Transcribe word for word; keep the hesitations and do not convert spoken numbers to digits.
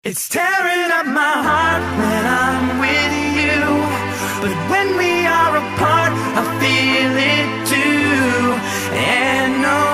It's tearing up my heart when I'm with you, but when we are apart, I feel it too. And no